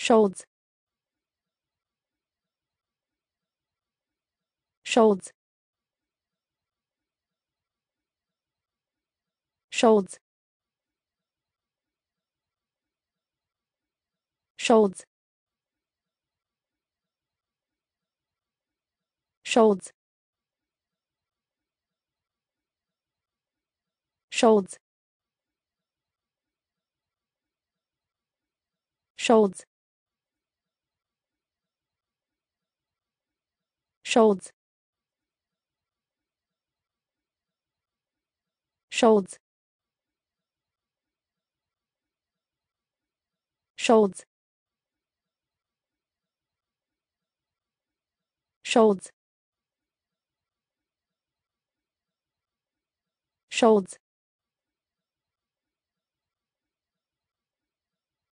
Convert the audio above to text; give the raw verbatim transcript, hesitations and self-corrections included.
Schultz. Schultz. Schultz. Schultz. Schultz. Schultz. Schultz. Schultz. Schultz. Schultz. Schultz. Schultz.